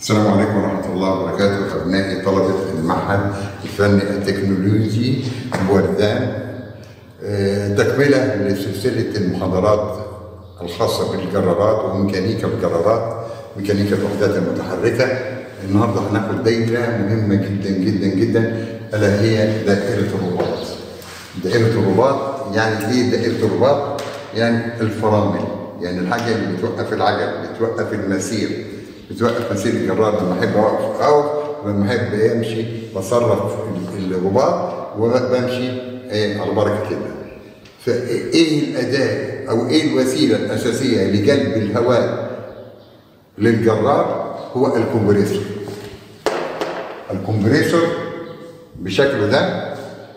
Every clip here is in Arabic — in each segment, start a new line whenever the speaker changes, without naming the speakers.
السلام عليكم ورحمة الله وبركاته. أبنائي طلبة المعهد الفني التكنولوجي بوردان، تكملة لسلسلة المحاضرات الخاصة بالجرارات وميكانيكا الجرارات، ميكانيكا الوحدات المتحركة. النهارده هناخد دايرة مهمة جدا جدا جدا، ألا هي دائرة الرباط. دائرة الرباط يعني إيه؟ دائرة الرباط يعني الفرامل، يعني الحاجة اللي بتوقف العجل، بتوقف المسير، بتوقف مسير الجرار. لما احب اقف لما احب امشي بصرف الرباط وبمشي على بركه الله. فايه الاداه او ايه الوسيله الاساسيه لجلب الهواء للجرار؟ هو الكمبريسور. الكمبريسور بشكله ده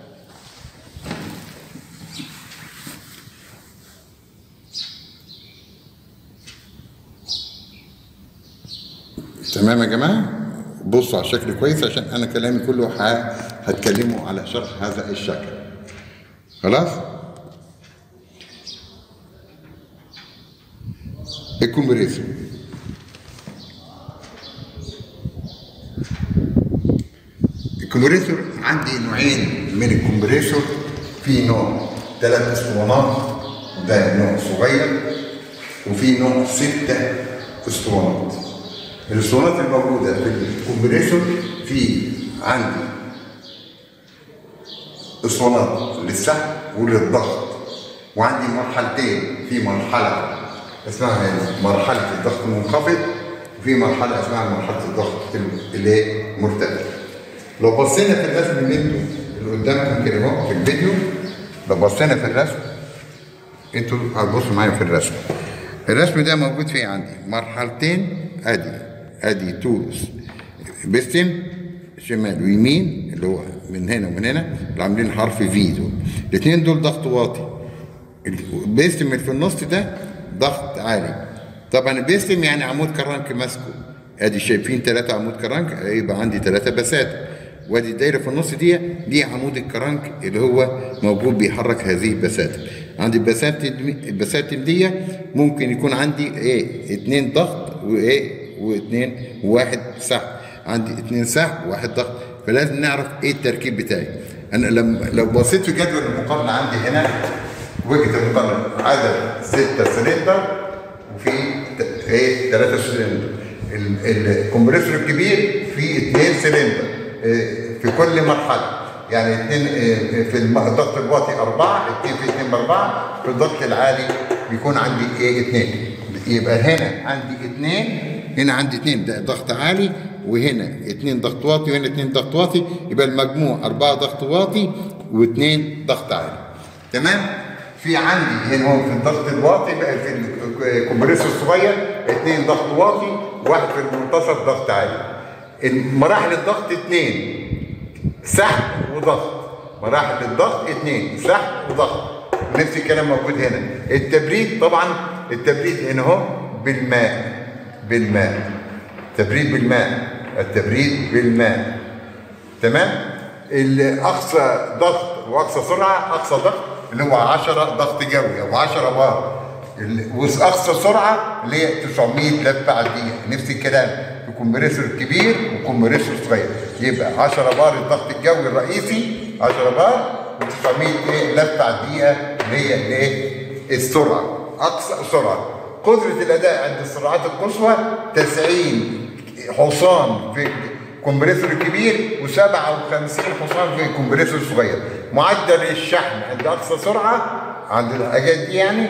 تمام يا جماعه. بصوا على الشكل كويس عشان انا كلامي كله هتكلموا على شرح هذا الشكل. خلاص؟ الكمبريسور عندي نوعين من الكمبريسور. في نوع 3 اسطوانات وده نوع صغير، وفي نوع 6 اسطوانات. الاسطوانات الموجوده في الكمبريسور في عندي اسطوانات للسحب وللضغط، وعندي مرحلتين. في مرحله اسمها مرحله الضغط المنخفض، وفي مرحله اسمها مرحله الضغط اللي مرتفع. لو بصينا في الرسم اللي قدامكم كده اهو في الفيديو، لو بصينا في الرسم، انتوا هتبصوا معايا في الرسم. الرسم ده موجود فيه عندي مرحلتين، ادي تولز بيستم شمال ويمين اللي هو من هنا ومن هنا اللي عاملين حرف في دول. الاثنين دول ضغط واطي. البيستم اللي في النص ده ضغط عالي. طبعا البيستم يعني عمود كرنك ماسكه. ادي شايفين 3 عمود كرنك، يبقى عندي 3 بساتم. وادي الدايره في النص دي عمود الكرنك اللي هو موجود بيحرك هذه البساتم. عندي البساتم دي ممكن يكون عندي 2 ضغط وواحد سحب. عندي 2 سحب وواحد ضغط، فلازم نعرف ايه التركيب بتاعي. انا لو بصيت في جدول المقارنه عندي هنا، وجهه المقارنه عدد 6 سلندر وفي 3 سلندر. الكمبريسور الكبير فيه 2 سلندر في كل مرحله، يعني 2 في الضغط الواطي 4، 2 في 2 ب4. في الضغط العالي بيكون عندي 2. يبقى هنا عندي 2، هنا عندي 2 ده ضغط عالي، وهنا 2 ضغط واطي، وهنا 2 ضغط واطي. يبقى المجموع 4 ضغط واطي و2 ضغط عالي. تمام؟ في عندي هنا هو في الضغط الواطي بقى في الكمبريسور الصغير 2 ضغط واطي، وواحد في المنتصف ضغط عالي. مراحل الضغط 2 سحب وضغط. مراحل الضغط 2 سحب وضغط. نفس الكلام موجود هنا. التبريد طبعا التبريد هنا اهو بالماء. التبريد بالماء. تمام؟ اقصى ضغط واقصى سرعه، اقصى ضغط اللي هو 10 ضغط جوي او 10 بار، واقصى سرعه اللي هي 900 لفه على الدقيقه. نفس الكلام في كمبريسور كبير وكمبريسور صغير. يبقى 10 بار الضغط الجوي الرئيسي، 10 بار و900 لفه على الدقيقه اللي هي السرعه، اقصى سرعه. قدره الاداء عند السرعات القصوى 90 حصان في الكمبريسور الكبير و57 حصان في الكمبريسور الصغير. معدل الشحن عند اقصى سرعه عند الحاجات دي يعني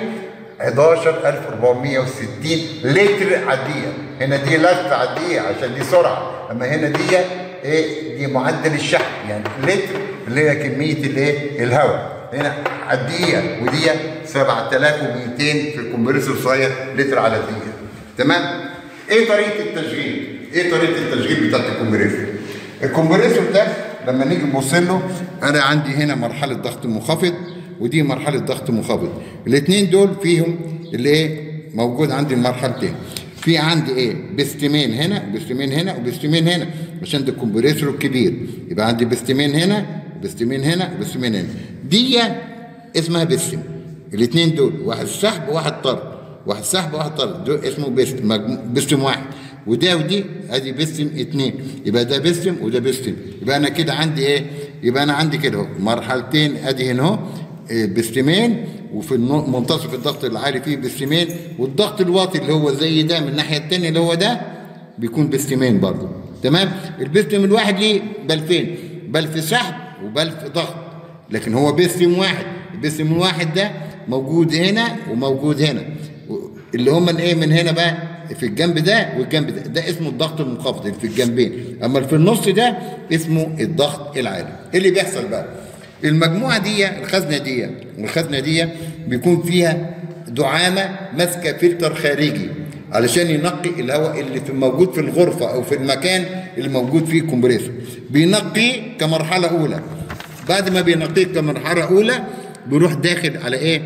11460 لتر على الدقيقه. هنا دي لفه على الدقيقه عشان دي سرعه، اما هنا دي معدل الشحن، يعني لتر اللي هي كميه الهواء هنا على الدقيقه، ودي 7200 في الكمبريسور الصغير لتر على الدقيقه. تمام؟ ايه طريقه التشغيل بتاعت الكمبريسور؟ الكمبريسور ده لما نيجي نبص له، انا عندي هنا مرحله ضغط منخفض ودي مرحله ضغط منخفض. الاثنين دول فيهم اللي موجود عندي المرحلتين. في عندي بستمين هنا وبستمين هنا وبستمين هنا عشان ده الكمبريسور الكبير. يبقى عندي بستمين هنا وبستمين هنا وبستمين هنا. دي اسمها بستم. الاثنين دول واحد سحب وواحد طرد، واحد سحب وواحد طرد، دول اسمه بستم واحد. وده ودي ادي بيستم 2، يبقى ده بيستم وده بيستم. يبقى انا كده عندي ايه؟ يبقى انا عندي كده اهو مرحلتين، ادي هنا اهو بيستمين، وفي منتصف الضغط العالي فيه بيستمين، والضغط الواطي اللي هو زي ده من الناحيه الثانيه اللي هو ده بيكون بيستمين برضه. تمام؟ البيستم الواحد ليه بلفين، بلف سحب وبلف ضغط، لكن هو بيستم واحد. البيستم الواحد ده موجود هنا وموجود هنا، اللي هم ايه من هنا بقى في الجنب ده والجنب ده، ده اسمه الضغط المنخفض اللي في الجنبين. اما اللي في النص ده اسمه الضغط العالي. ايه اللي بيحصل بقى؟ المجموعه دي الخزنه دي والخزنه دي بيكون فيها دعامه ماسكه فلتر خارجي علشان ينقي الهواء اللي موجود في الغرفه او في المكان اللي موجود فيه كومبريسور. بينقيه كمرحله اولى، بعد ما بينقيه كمرحله اولى بيروح داخل على ايه؟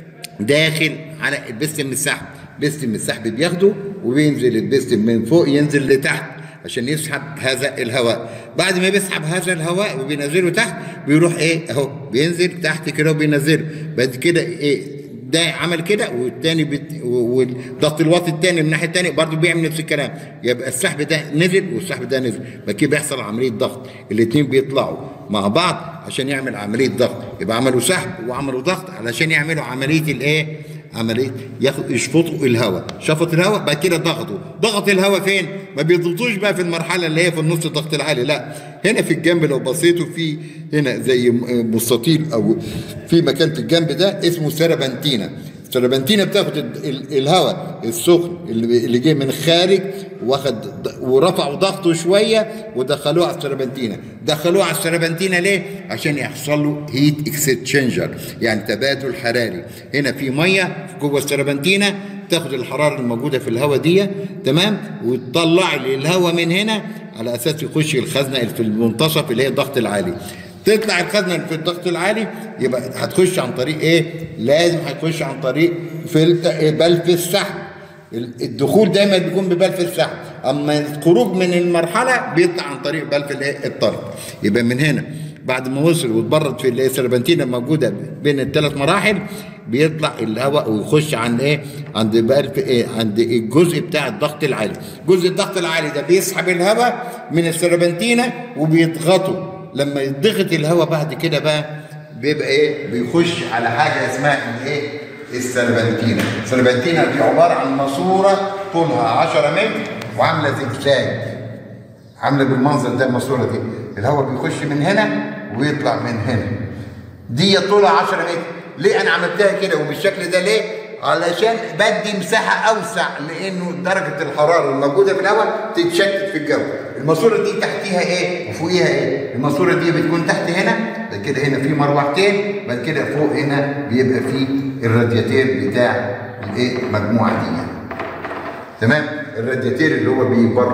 داخل على البستم السحب. بستم السحب بياخده وبينزل البستم من فوق ينزل لتحت عشان يسحب هذا الهواء. بعد ما بيسحب هذا الهواء وبينزله تحت بيروح ايه اهو بينزل تحت كده وبينزله. بعد كده ايه ده عمل كده، والتاني والضغط الواطي التاني من الناحيه التانيه برضه بيعمل نفس الكلام. يبقى السحب ده نزل والسحب ده نزل، بعد كده بيحصل عمليه ضغط، الاثنين بيطلعوا مع بعض عشان يعمل عمليه ضغط. يبقى عملوا سحب وعملوا ضغط علشان يعملوا عمليه الايه؟ عمليه يشفطوا الهواء. شفط الهواء بعد كده ضغطوا. ضغط الهواء فين؟ ما بيضغطوش بقى في المرحله اللي هي في النص الضغط العالي، لا، هنا في الجنب لو بصيتوا في هنا زي مستطيل او في مكان في الجنب ده اسمه سربنتينا. السربنتينا بتاخد الهواء السخن اللي جه من الخارج واخد ورفعوا ضغطه شويه ودخلوه على السربنتينا. دخلوه على السربنتينا ليه؟ عشان يحصل له هيت اكستشينجر، يعني تبادل حراري. هنا في ميه جوه السربنتينا تاخد الحراره الموجوده في الهواء دي، تمام، وتطلع لي الهواء من هنا على اساس يخش الخزنه اللي في المنتصف اللي هي الضغط العالي. تطلع الخزنه اللي في الضغط العالي يبقى هتخش عن طريق ايه؟ لازم هتخش عن طريق بلف السحب. الدخول دايما بيكون ببلف السحب، اما الخروج من المرحله بيطلع عن طريق بلف الطرد. يبقى من هنا بعد ما وصل واتبرد في السربنتينه الموجوده بين الثلاث مراحل بيطلع الهواء ويخش عند ايه؟ عند بلف ايه؟ عند الجزء بتاع الضغط العالي. جزء الضغط العالي ده بيسحب الهواء من السربنتينه وبيضغطه. لما يضغط الهواء بعد كده بقى بيبقى ايه؟ بيخش على حاجه اسمها الايه؟ السربنتينه. السربنتينه دي عباره عن ماسوره طولها 10 متر وعامله زجزاج، عامله بالمنظر ده الماسوره دي. الهواء بيخش من هنا ويطلع من هنا. دي طولها 10 متر. ليه انا عملتها كده وبالشكل ده ليه؟ علشان بدي مساحه اوسع، لانه درجه الحراره الموجوده في الهواء تتشتت في الجو. الماسوره دي تحتيها ايه وفوقيها ايه؟ الماسوره دي بتكون تحت هنا، بعد كده هنا في مروحتين، بعد كده فوق هنا بيبقى في الرادياتير بتاع الايه؟ المجموعه دي. تمام؟ الرادياتير اللي هو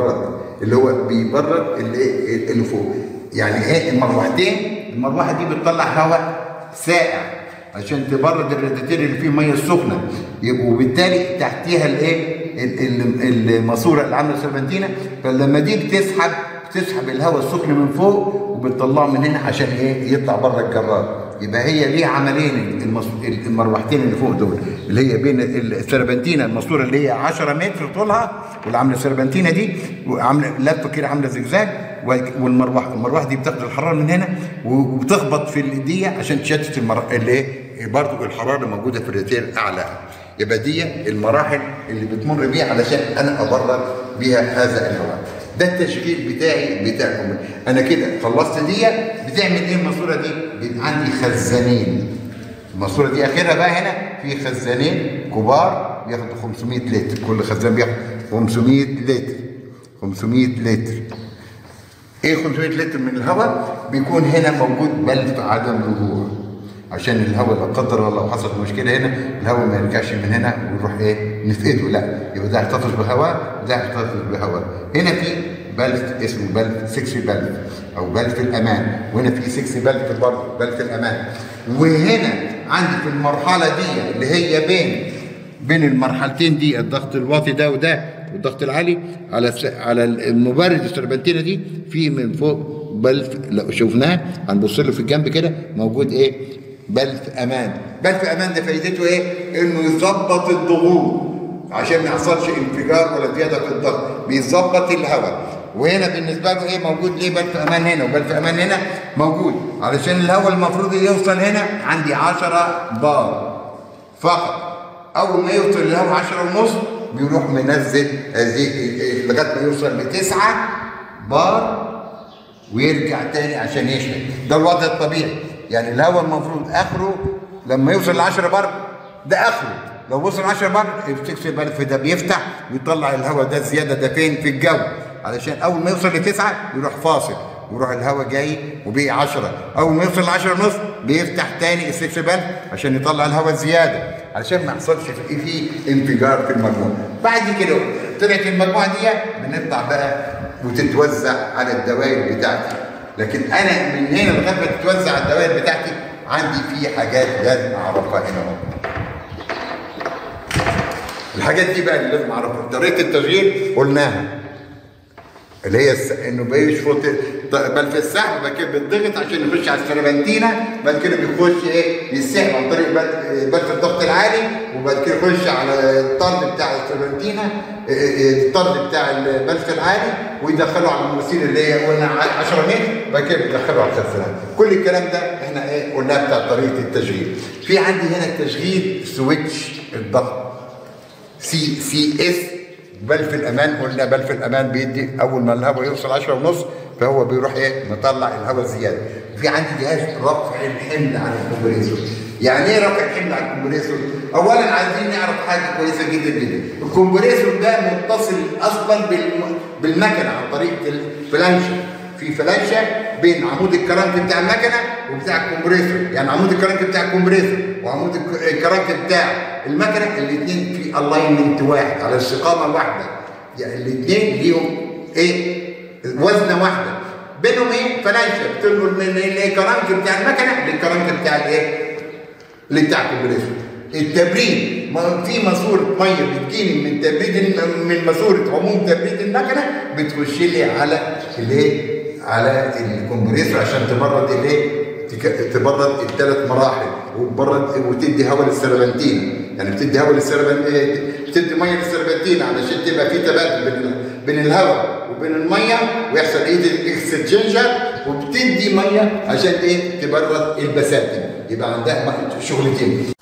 بيبرد اللي فوق. يعني ايه المروحتين؟ المروحه دي بتطلع هواء ساقع عشان تبرد الرادياتير اللي فيه ميه سخنه، وبالتالي تحتيها الايه؟ الماسوره اللي عامله سربنتينه. فلما دي بتسحب الهواء السخن من فوق وبتطلعه من هنا عشان ايه؟ يطلع بره الجرار. يبقى هي ليها عملين المروحتين اللي فوق دول، اللي هي بين السربنتينه الماسوره اللي هي 10 متر طولها واللي عامله السربنتينه دي وعامله لفه كده عامله زجزاج، والمروحه دي بتاخد الحراره من هنا وبتخبط في دي عشان تشتت اللي ايه؟ برضه الحراره موجوده في الرادياتير اعلى. يبقى دي المراحل اللي بتمر بيها علشان انا ابرد بيها هذا الهواء. ده التشغيل بتاعكم. انا كده خلصت دي. بتعمل ايه الماسوره دي؟ عندي خزانين. الماسوره دي اخرها بقى هنا في خزانين كبار بياخدوا 500 لتر، كل خزان بياخد 500 لتر. 500 لتر. ايه 500 لتر من الهواء؟ بيكون هنا موجود بلف عدم رجوع، عشان الهواء لا قدر الله لو حصلت مشكله هنا الهواء ما يرجعش من هنا ويروح ايه؟ نفقده، لا، يبقى ده يحتفظ بهواء وده يحتفظ بهواء. هنا في بلف اسمه بلف 6 بلف او بلف الامان، وهنا في 6 بلف برضه بلف الامان. وهنا عندي في المرحله دي اللي هي بين المرحلتين دي الضغط الواطي ده وده والضغط العالي على المبرد السربنتينه دي في من فوق بلف، لو شفناه هنبص له في الجنب كده موجود ايه؟ بلف امان. بلف امان ده فايدته ايه؟ انه يظبط الضغوط عشان ما يحصلش انفجار ولا زياده في الضغط، بيظبط الهواء. وهنا بالنسبه له ايه موجود ليه بلف امان هنا وبلف امان هنا موجود، علشان الهواء المفروض يوصل هنا عندي 10 بار فقط. اول ما يوصل الهواء 10 ونص بيروح منزل لغايه ما يوصل ل9 بار ويرجع تاني عشان يشحن. ده الوضع الطبيعي، يعني الهواء المفروض اخره لما يوصل ل 10 بار ده اخره. لو وصل 10 بار السكس بلف ده بيفتح ويطلع الهواء ده الزياده ده فين؟ في الجو، علشان اول ما يوصل ل9 يروح فاصل ويروح الهواء جاي وبقي 10. اول ما يوصل ل 10 ونص بيفتح تاني السكس بلف عشان يطلع الهواء الزياده، علشان ما يحصلش فيه انفجار في المجموعه. بعد كده طلعت المجموعه دي بنطلع بقى وتتوزع على الدوائر بتاعتي. لكن انا من هنا لغايه ما تتوزع على الدوائر بتاعتي عندي في حاجات لازم اعرفها هنا اهو. الحاجات دي بقى اللي لازم اعرفها. طريقه التشغيل قلناها اللي هي انه بيشفط بلف السحب، بعد كده بيتضغط عشان يخش على السربنتينه، بعد كده بيخش ايه يسحب عن طريق بلف الضغط العالي، وبعد كده يخش على الطرد بتاع السربنتينه الطرد بتاع البلف العالي ويدخله على المواسير اللي هي قلنا 10 متر، بعد كده بيدخله على الخزانات. كل الكلام ده احنا ايه قلناه بتاع طريقه التشغيل. في عندي هنا تشغيل سويتش الضغط سي اس بلف الامان. قلنا بلف الامان بيدي اول ما الهواء يوصل 10 ونص فهو بيروح ايه مطلع الهواء زياده. في عندي جهاز رفع الحمل عن الكمبريسور. يعني ايه رفع الحمل عن الكمبريسور؟ اولا عايزين نعرف حاجه كويسه جدا جدا. الكمبريسور ده متصل اصلا بالمكنه عن طريق الفلانشه. في فلانشه بين عمود الكرنك بتاع المكنه وبتاع الكمبريسور، يعني عمود الكرنك بتاع الكمبريسور وعمود الكرنك بتاع المكنه الاثنين في الاينمنت واحد على استقامه واحده، يعني الاثنين ليهم ايه وزنه واحده. بينهم ايه فلانشه بتنقل من الكرنك بتاع المكنه للكرنك بتاع الايه اللي بتاع الكمبريسور. التبريد في ماسوره ميه بتجيني من تبريد من ماسوره عموم تبريد المكنه بتخش لي على الايه على الكمبريسور عشان تبرد الايه تبرد الثلاث مراحل وتبرد وتدي هواء للسربنتينه. يعني بتدي هواء للسربنتينه بتدي ميه للسربنتينه علشان تبقى في تبادل بين الهواء وبين الميه ويحصل ايه الاكستشينجر، وبتدي ميه عشان ايه تبرد البساتين. يبقى عندها شغلتين.